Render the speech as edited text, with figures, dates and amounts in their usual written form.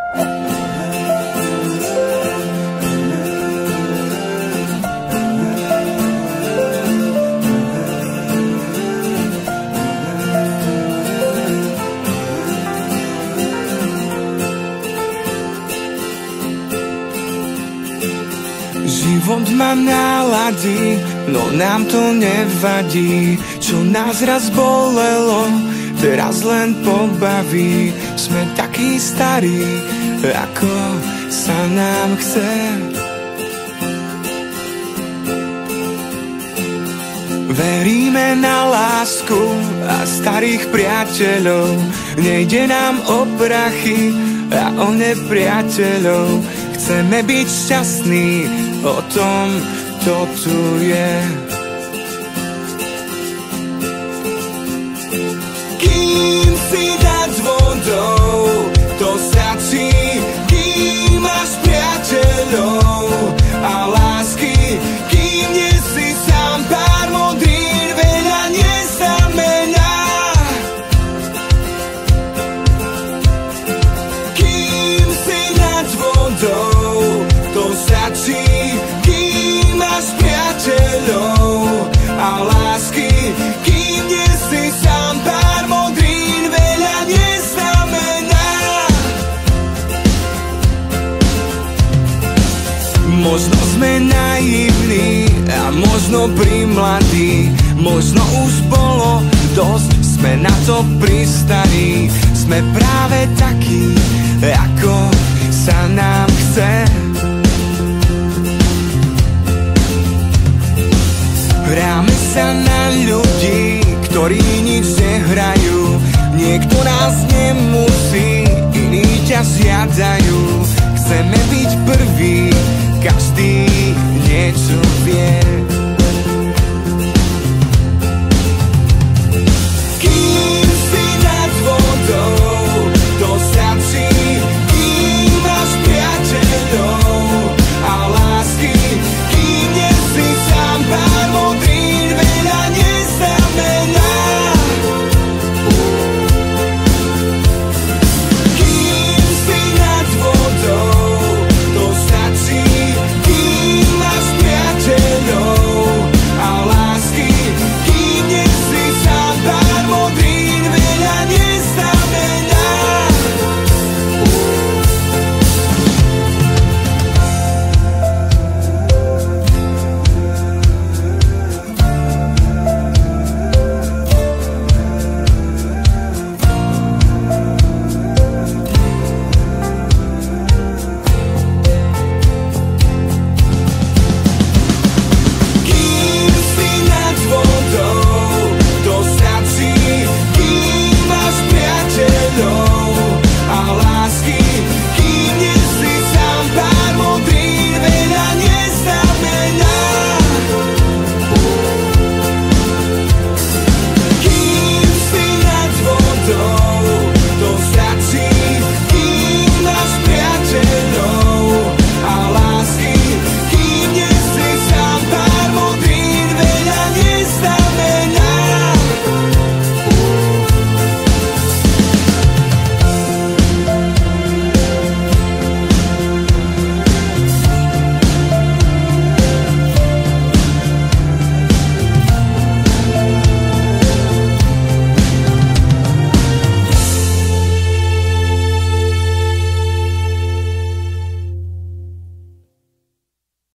Život ma náladí, no nám to nevadí. Čo nás raz bolelo, teraz len pobaví. Sme takí starí, ako sa nám chce. Veríme na lásku a starých priateľov. Nejde nám o prachy a o nepriateľov. Chceme byť šťastní, o tom to tu je. Kým si dať vodou, to stačí. Kým máš priateľov a lásky, kým nie si sám, pár modrín veľa neznamená. Kým si dať vodou, to stačí. Kým máš priateľov a lásky, kým nie si sám, pár modrín veľa neznamená. Možno sme naivní a možno primladí, možno už bolo dosť, sme na to pristarí. Sme práve takí, ako sa nám chce. Hráme sa na ľudí, ktorí nič nehrajú. Niekto nás nemusí, iní ťa žiadajú. Chceme byť prví, každý niečo vie.